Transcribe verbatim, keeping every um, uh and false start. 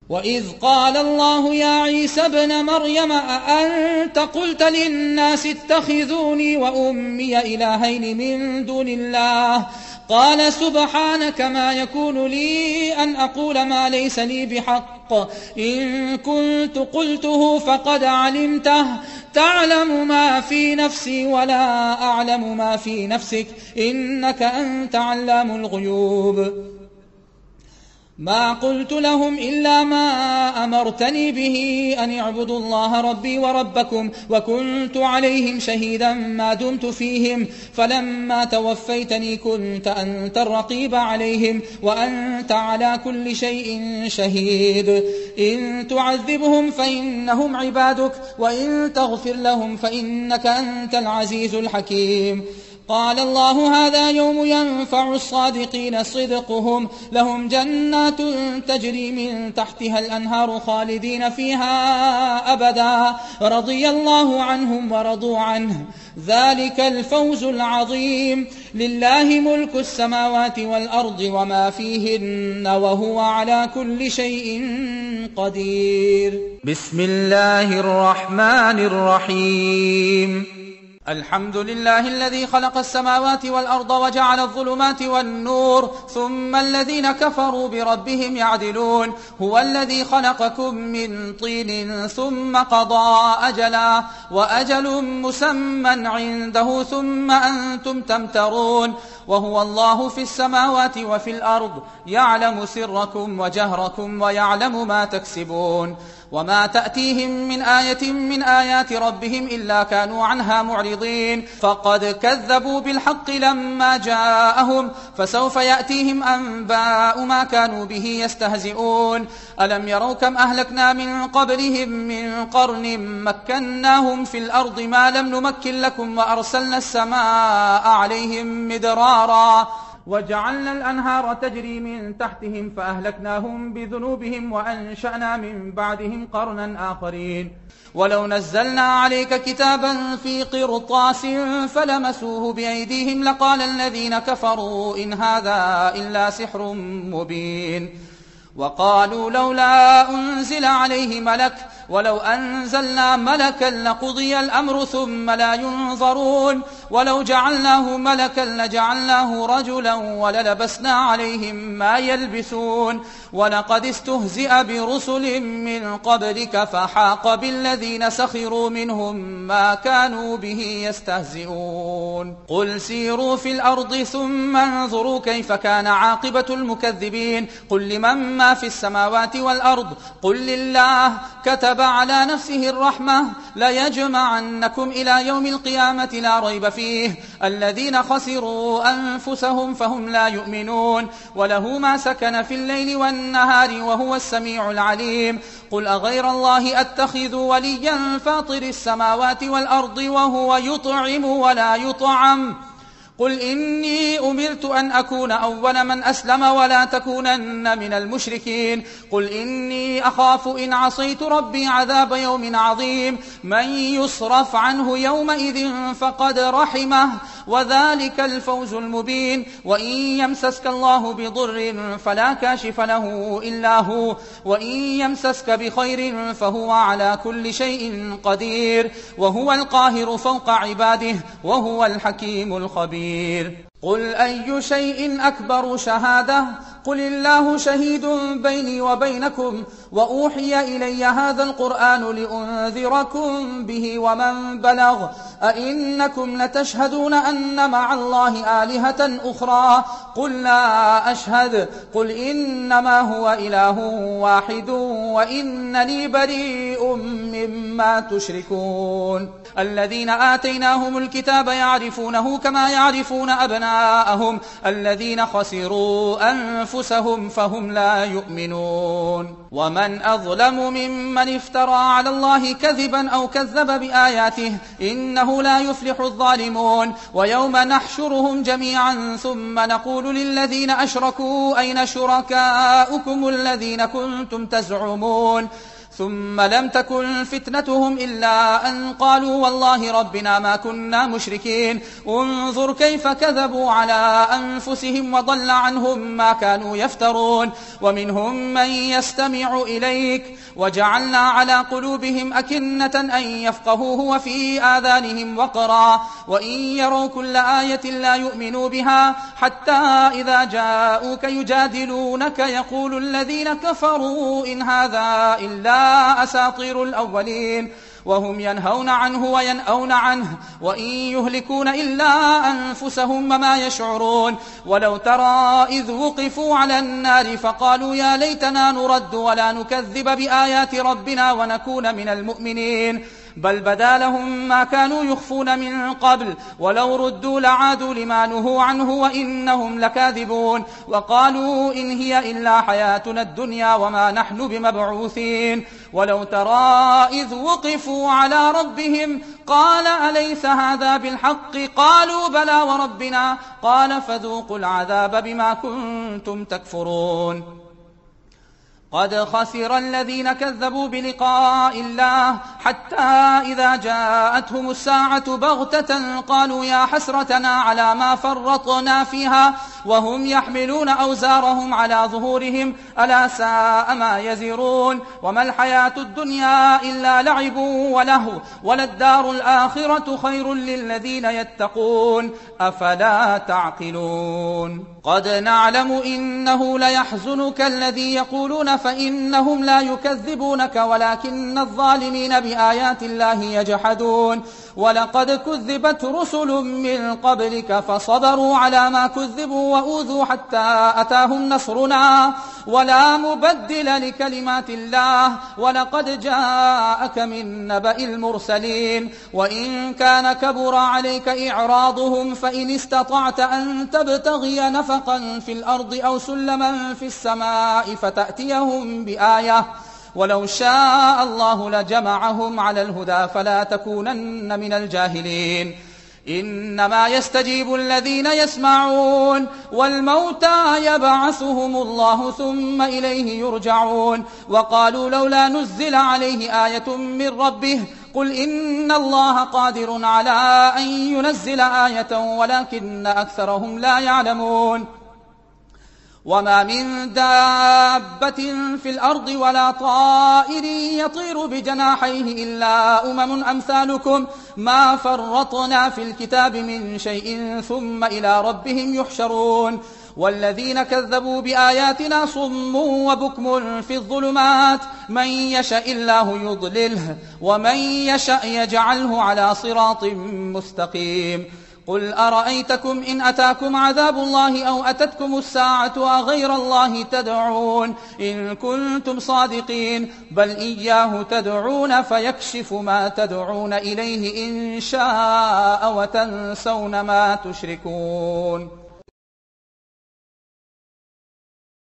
وإذ قال الله يا عيسى ابن مريم أأنت قلت للناس اتخذوني وأمي إلهين من دون الله قال سبحانك ما يكون لي أن أقول ما ليس لي بحق إن كنت قلته فقد علمته تعلم ما في نفسي ولا أعلم ما في نفسك إنك أنت علام الغيوب ما قلت لهم إلا ما أمرتني به أن اعبدوا الله ربي وربكم وكنت عليهم شهيدا ما دمت فيهم فلما توفيتني كنت أنت الرقيب عليهم وأنت على كل شيء شهيد إن تعذبهم فإنهم عبادك وإن تغفر لهم فإنك أنت العزيز الحكيم قال الله هذا يوم ينفع الصادقين صدقهم لهم جنات تجري من تحتها الأنهار خالدين فيها أبدا رضي الله عنهم ورضوا عنه ذلك الفوز العظيم لله ملك السماوات والأرض وما فيهن وهو على كل شيء قدير. بسم الله الرحمن الرحيم. الحمد لله الذي خلق السماوات والأرض وجعل الظلمات والنور ثم الذين كفروا بربهم يعدلون هو الذي خلقكم من طين ثم قضى أجلا وأجل مسمى عنده ثم أنتم تمترون وهو الله في السماوات وفي الأرض يعلم سركم وجهركم ويعلم ما تكسبون وما تأتيهم من آية من آيات ربهم إلا كانوا عنها معرضين فقد كذبوا بالحق لما جاءهم فسوف يأتيهم أنباء ما كانوا به يستهزئون ألم يروا كم أهلكنا من قبلهم من قرن مكناهم في الأرض ما لم نمكن لكم وأرسلنا السماء عليهم مدرارا وجعلنا الأنهار تجري من تحتهم فأهلكناهم بذنوبهم وأنشأنا من بعدهم قرنا آخرين ولو نزلنا عليك كتابا في قرطاس فلمسوه بأيديهم لقال الذين كفروا إن هذا إلا سحر مبين وقالوا لولا أنزل عليه ملك ولو أنزلنا ملكا لقضي الأمر ثم لا ينظرون ولو جعلناه ملكا لجعلناه رجلا وللبسنا عليهم ما يلبسون ولقد استهزئ برسل من قبلك فحاق بالذين سخروا منهم ما كانوا به يستهزئون قل سيروا في الأرض ثم انظروا كيف كان عاقبة المكذبين قل لمن ما في السماوات والأرض قل لله كتب على نفسه الرحمة ليجمعنكم إلى يوم القيامة لا ريب فيه الذين خسروا أنفسهم فهم لا يؤمنون وله ما سكن في الليل والنهار وهو السميع العليم قل أغير الله أتخذ وليا فاطر السماوات والأرض وهو يطعم ولا يطعم قل إني أمرت أن أكون أول من أسلم ولا تكونن من المشركين قل إني أخاف إن عصيت ربي عذاب يوم عظيم من يصرف عنه يومئذ فقد رحمه وذلك الفوز المبين وإن يمسسك الله بضر فلا كاشف له إلا هو وإن يمسسك بخير فهو على كل شيء قدير وهو القاهر فوق عباده وهو الحكيم الخبير قل أي شيء أكبر شهادة قل الله شهيد بيني وبينكم وأوحي إلي هذا القرآن لأنذركم به ومن بلغ أئنكم لتشهدون أن مع الله آلهة أخرى قل لا أشهد قل إنما هو إله واحد وإنني بريء مما تشركون الذين آتيناهم الكتاب يعرفونه كما يعرفون أبناءهم الذين خسروا أنفسهم فهم لا يؤمنون ومن أظلم ممن افترى على الله كذبا أو كذب بآياته إنه لا يفلح الظالمون ويوم نحشرهم جميعا ثم نقول للذين أشركوا أين شركاؤكم الذين كنتم تزعمون ثم لم تكن فتنتهم إلا أن قالوا والله ربنا ما كنا مشركين. انظر كيف كذبوا على أنفسهم وضل عنهم ما كانوا يفترون. ومنهم من يستمع إليك وجعلنا على قلوبهم أكنة أن يفقهوه وفي آذانهم وقرا وإن يروا كل آية لا يؤمنوا بها حتى إذا جاءوك يجادلونك يقول الذين كفروا إن هذا إلا أساطير الأولين وهم ينهون عنه وينأون عنه وإن يهلكون إلا أنفسهم وما يشعرون. ولو ترى إذ وقفوا على النار فقالوا يا ليتنا نرد ولا نكذب بآيات ربنا ونكون من المؤمنين بل بدا لهم ما كانوا يخفون من قبل ولو ردوا لعادوا لما نهوا عنه وإنهم لكاذبون. وقالوا إن هي إلا حياتنا الدنيا وما نحن بمبعوثين. ولو ترى إذ وقفوا على ربهم قال أليس هذا بالحق قالوا بلى وربنا قال فذوقوا العذاب بما كنتم تكفرون. قد خسر الذين كذبوا بلقاء الله حتى إذا جاءتهم الساعة بغتة قالوا يا حسرتنا على ما فرطنا فيها وهم يحملون أوزارهم على ظهورهم ألا ساء ما يزرون. وما الحياة الدنيا إلا لعب ولهو وللدار الآخرة خير للذين يتقون أفلا تعقلون. قد نعلم إنه ليحزنك الذي يقولون فإنهم لا يكذبونك ولكن الظالمين بآيات الله يجحدون. ولقد كذبت رسل من قبلك فصبروا على ما كذبوا وأوذوا حتى أتاهم نصرنا ولا مبدل لكلمات الله ولقد جاءك من نبأ المرسلين. وإن كان كبر عليك إعراضهم فإن استطعت أن تبتغي نفقا في الأرض أو سلما في السماء فتأتيهم بآية ولو شاء الله لجمعهم على الهدى فلا تكونن من الجاهلين. إنما يستجيب الذين يسمعون والموتى يبعثهم الله ثم إليه يرجعون. وقالوا لولا نزل عليه آية من ربه قل إن الله قادر على أن ينزل آية ولكن أكثرهم لا يعلمون. وما من دابة في الأرض ولا طائر يطير بجناحيه إلا أمم أمثالكم ما فرطنا في الكتاب من شيء ثم إلى ربهم يحشرون. والذين كذبوا بآياتنا صم وبكم في الظلمات من يشاء الله يضلله ومن يشاء يجعله على صراط مستقيم. قل أرأيتكم إن أتاكم عذاب الله أو أتتكم الساعة أغير الله تدعون إن كنتم صادقين بل إياه تدعون فيكشف ما تدعون إليه إن شاء وتنسون ما تشركون.